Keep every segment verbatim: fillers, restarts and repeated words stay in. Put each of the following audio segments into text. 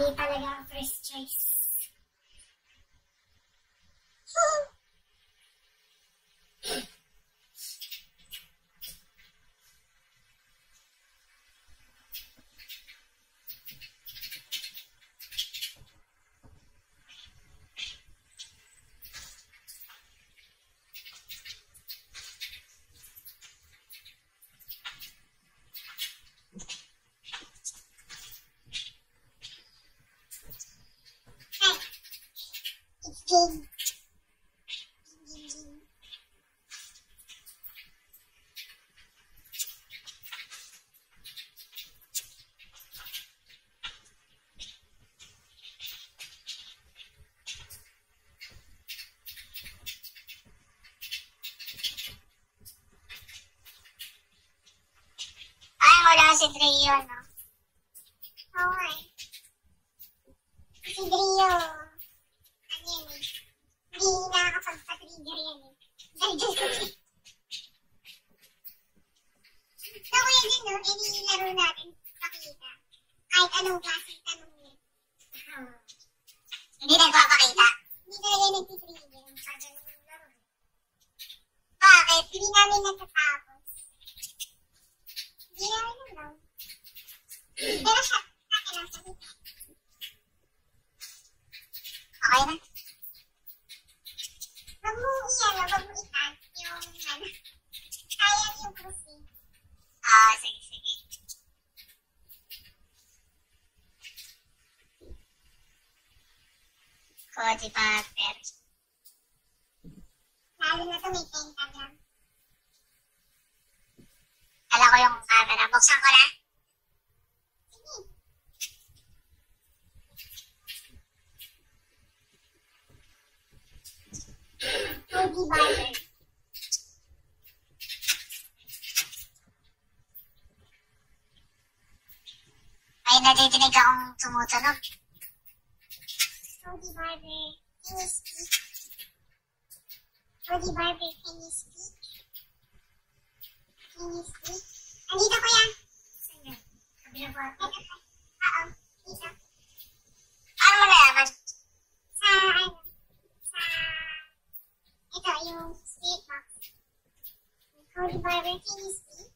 Mali talaga ang first choice. Game. Ay, wala si Drio, no? Oo nga eh. Si Drio, ano yan eh, hindi nakakapagpa-trigger yan eh. Dahil dyan sa trigger. So kaya din no, inilaro natin pakita. Kahit anong klaseng tanong yun. Hmm. Hindi nagpapakita. Hindi talaga nagtitrigger. Sabi ng laro. Bakit? Hindi namin natatapos. Hindi namin alam. Pero siya, akin lang sabi. Okay na? Wag mo iyan, wag mo itag yung ano. Sayang yung cruise. Ah, sige, sige. Cody Butter. Lalo na to may pentagram. Alam ko yung camera. Buksan ko na. Sige. Cody Butter. May nadidinig akong tumutunog. Cody Butter, can you speak? Cody Butter, can you speak? Can you speak? Andito ko yan. Saan yun? Kabila po. Ito ka. Oo, dito. Paano mo nalaman? Sa ano? Sa... Ito, yung spirit box. Cody Butter, can you speak?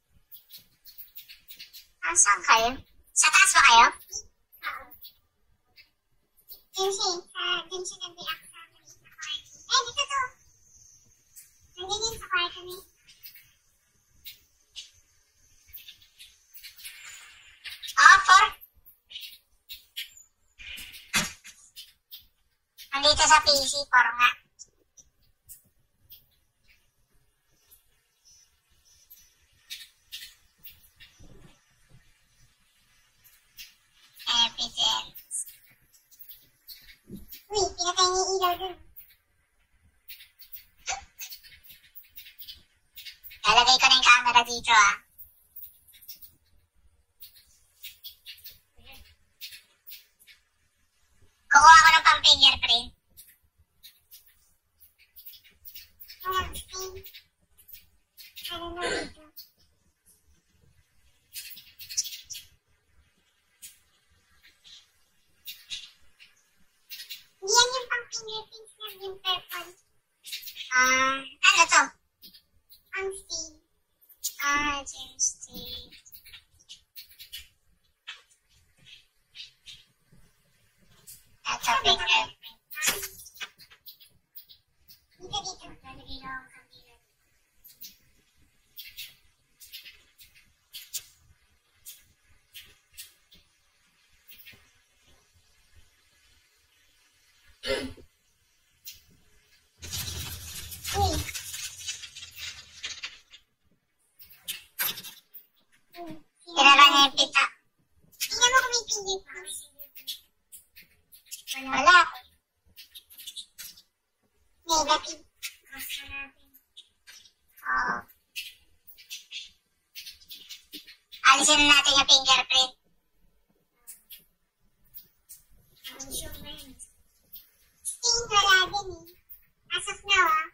Ah, saan kayo? Sa taas ba kayo? Oo. Dun siya, sa, dun siya nag-react sa maliit na kwarto. Eh, dito to. Nandun yun sa kwarto na yun. Ah, four. Nandito sa P C, four nga. Evidence. Uy, pinatay niya yung ilaw dun. Lalagay ko na yung camera dito, ah. Kukuha ko ng pang-fingerprint. Walang stain. Ano na dito? Hindi yan yung pang-fingerprints na yung purple. Ah, ano to? Ang stain. Ah, James T. Ito, fingerprint. Dito, dito. Lalagay ko ang camera. Uy. Uy. Tinara niya yung pita. Tingnan mo kung may fingerprints. Wala. Negative. Cross na natin. Oo. Alisin na natin yung fingerprint. Ang sure na yun. Stain wala din eh. As of now ah.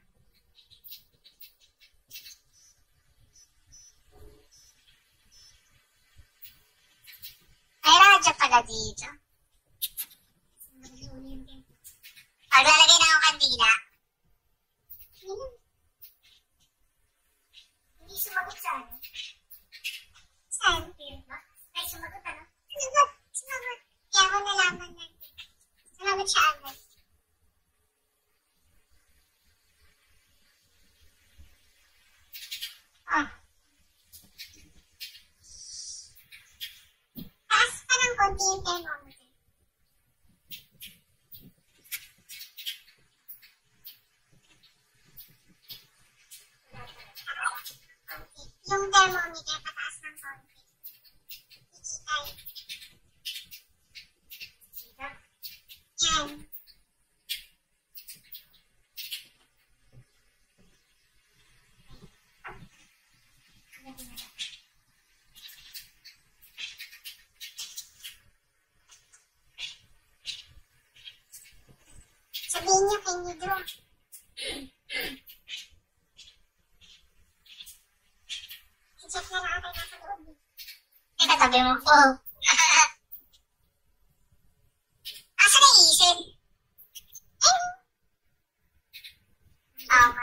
May radyo pala dito. siya agad. Ah, Taas pa ng konti yung thermometer. Yung thermometer, pataas ng konti. Ikita yun. sita. Yan. Sabihin niyo kay Nidro. I-check na lang tayo nasa loob. eh. Teka, tabi mo po. Asa na iisip? Eh, Tama.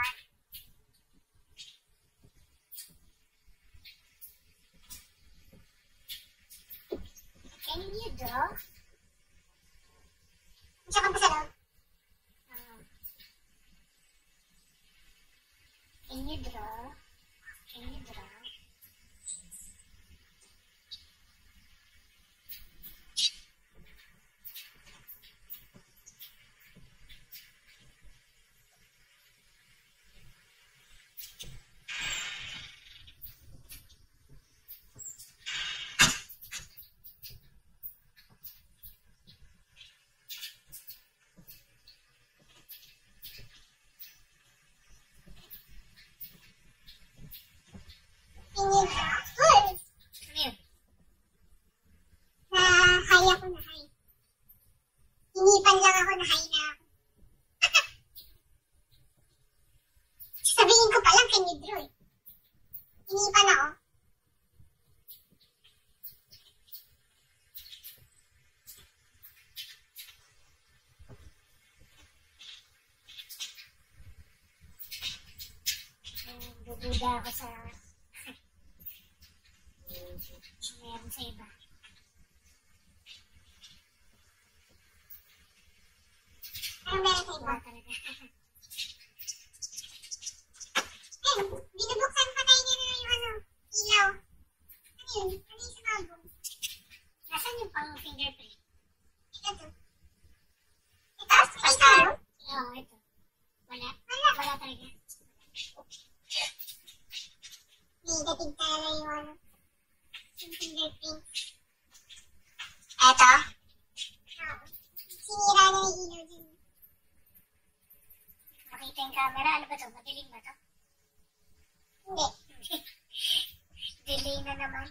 Can you draw? Isa ka pa sa loob. Ah. Can you draw? Can you draw? Nidro. Uy! Ano yun? Na high ako na high. Hinipan lang ako na high na ako. Sabihin ko pa lang kay Nidro eh. Hinipan ako. Dududa ako sa sa meron sa iba. Ano meron sa iba? Wala talaga. Eh, binubuksan pa tayo niya na yung ano, ilaw. Ano yun? Ano yung sumabog? Nasaan yung pang fingerprint? Ito to. Ito? Ito? Oo, ito. Wala? Wala. Wala talaga. Negative talaga yung ano. Yung fingerprint. Eto? Oo. Sinira na yung ilaw dyan. Makita yung camera. Ano ba to? Madilim ba to? Hindi. Delay na naman.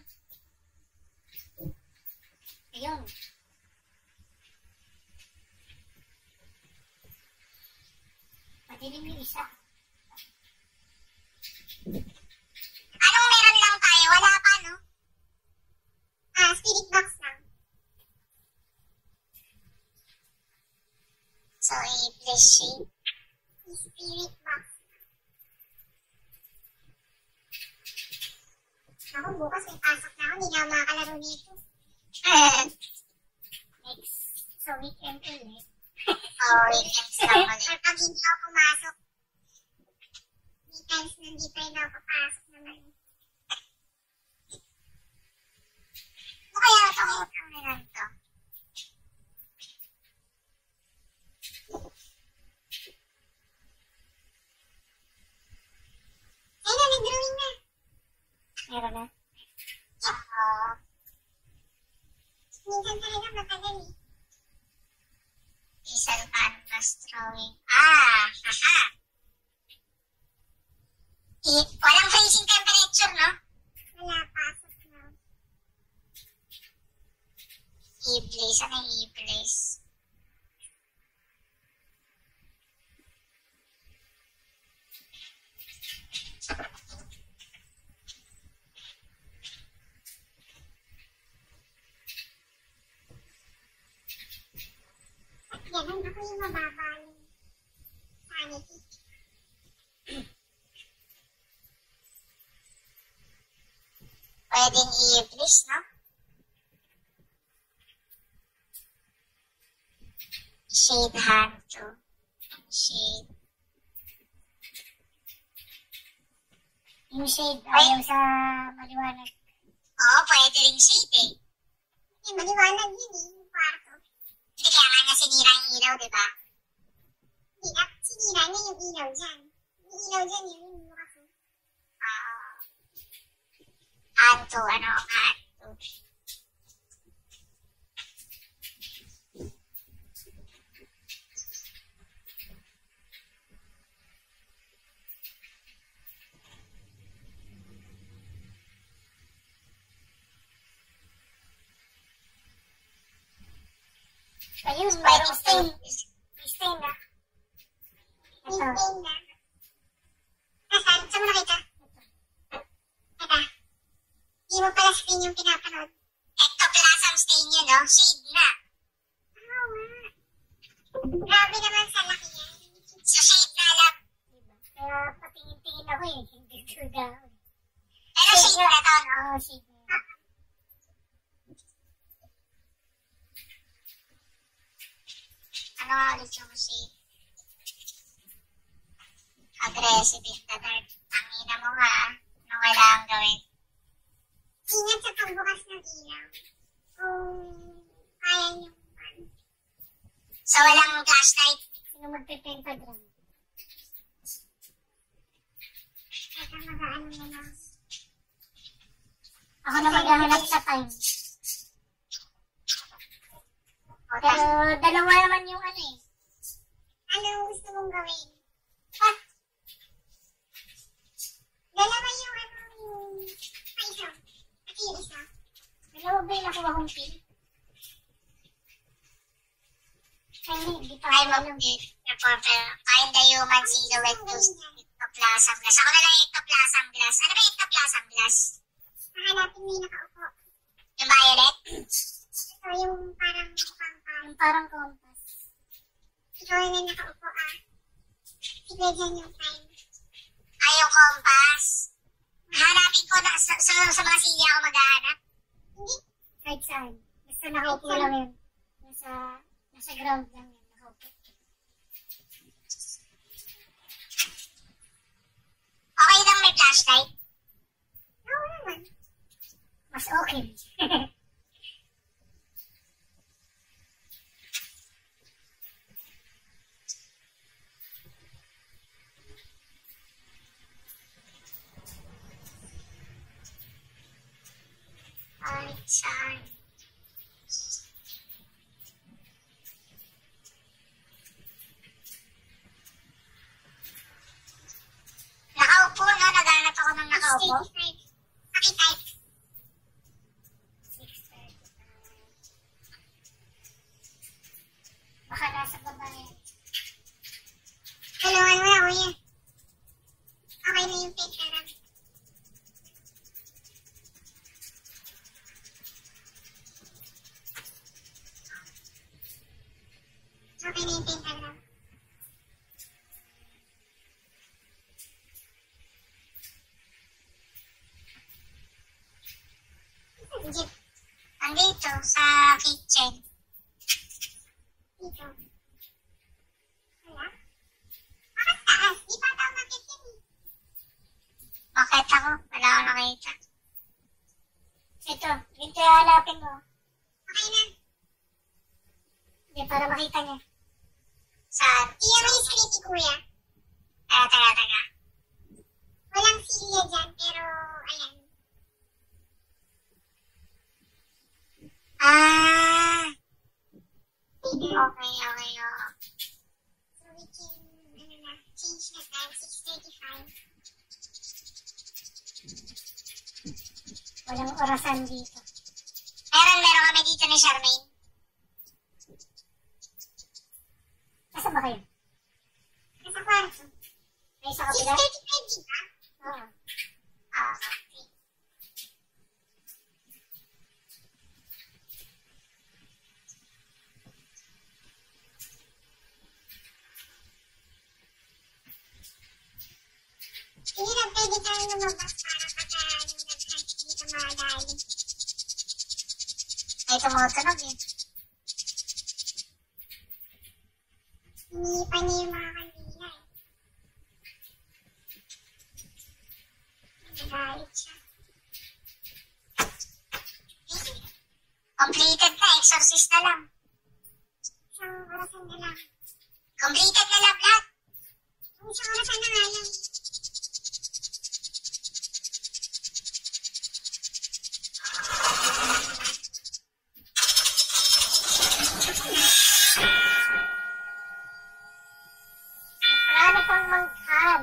Ayun. Madilim yung isa. Anong meron lang tayo? Wala pa, no? Ah, spirit box lang. So, i-place shape. Spirit box. Ako, bukas may pasok na ako. Hindi na ako makakalaro nito. Next. So, weekend ulit. Oo, weekends lang ulit. Or pag hindi ako pumasok, weekends na hindi pa rin ako papasok naman. Ano kaya ito? Ano lang to? Ayun na, nag-drawing na. Meron na? Oo. Minsan talaga matagal eh. Isang canvas drawing. Ah! Haha! I- walang freezing temperature, no? Wala, pasok na. I-place. Ano yung i-place? Ganun ako yung mababa yung sanity. Pwedeng i-place, no? Shade hand to. Shade. Yung shade, ayaw sa maliwanag. Oo, pwede rin shade eh. Eh, maliwanag yun eh, yung kwarto. Hindi kaya nga niya sinira yung ilaw, di ba? Hindi na, sinira niya yung ilaw dyan. Yung ilaw dyan yun, yung mukha ko. Ah. Hanto, ano, hanto. Ayun, merong stain. May stain na. May stain na. Nasaan? Saan mo nakita? Ito. Di mo pala screen yung pinapanood. Ectoplasm stain yun, no? Shade na. Oo nga. Grabe naman sa laki yan. So shade na lang. Diba? Kaya patingin-tingin ako eh. Hindi tuda ako. Pero shade na to, no? Oo, shade na. Ano nga ulit yung shade? Aggressive in the dark. Tangina mo nga. Ano kailangan gawin? Ingat sa pagbukas ng ilaw. Kung kaya niyo man. So, walang flashlight? Sino magpe-pentagram? Kaya mag-ano mo na. Ako na maghahanap sa time. Pero dalawa naman yung ano eh. Ano gusto mong gawin? Ah! Dalawa yung ano yung... Ay, isa. At yung isa. Dalawa ba yung nakuha kong pin? Ay, hindi pa Ay, ako alam. mag-get. Find the human silhouette to ectoplasm glass. Ako na lang ectoplasm glass. Ano ba ectoplasm glass? Hahanapin mo yung nakaupo. Yung violet? Ito yung parang pangpang. Yung parang compass. Ikaw na nakaupo ah. Sige dyan yung time. Ay, yung compass. Hanapin ko na, sa, sa, sa mga silya ako maghahanap. Hindi. Kahit saan. Basta nakaupo lang yun. Nasa, nasa ground lang yun. Nakaupo. Okay lang may flashlight? Oo naman. Mas okay. Ay, saan? Nakaupo, no? Naghanap ako ng nakaupo. Pakitype. six thirty-five. Baka nasa baba yan. Tulungan mo na, kuya. Okay na yung picture. Okay na yung pentagram. Jeep. Andito, sa kitchen. Dito. Wala? Bakit taas? Di pa tao nakit yan eh. Bakit ako? Wala akong nakita. Ito, ito yung hanapin mo. Okay na. Hindi, para makita niya. Saan? Iyan mo yung screen kuya. Taga, taga, taga. Walang silya dyan, pero ayan. Ah! Okay, okay, oh. So we can, ano na, change na time, six thirty-five. Walang orasan dito. Meron, meron kami dito ni Charmaine. Nasa ba kayo? Nasa kwarto. May sa six kabila? thirty-five, di ba? Oo. Ah, okay. Hindi na pwede tayo lumabas para pagka nag-hunt dito madali. Ay, tumutunog eh. Iniipan niya yung mga kandila eh. Nagalit siya. Completed na, exorcist na lang. Isang orasan na lang. Completed na lang lahat. Isang orasan na nga lang. Plano pang manghan.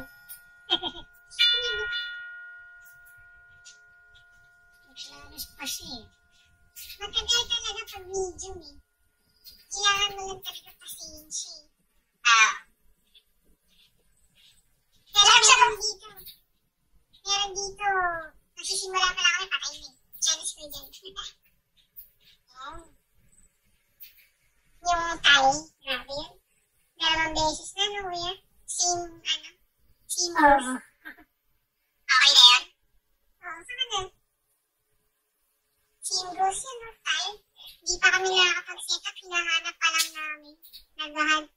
Naglalas pa siya. Matagal talaga pag medium eh. Kailangan mo lang talaga pasensya eh. Ah. Meron siya kung dito. Meron dito. Nagsisimula pa lang kami patay na eh. Chinese ko dyan. Oh. Yung Thai, grabe yun. Dalawang beses na no, kuya. Same, ano, same Oo. move. Okay na yun? Oo, saan na? Same goes yun, no, Thai. Di pa kami nakakapag-set up, hinahanap pa lang namin. Naghahanap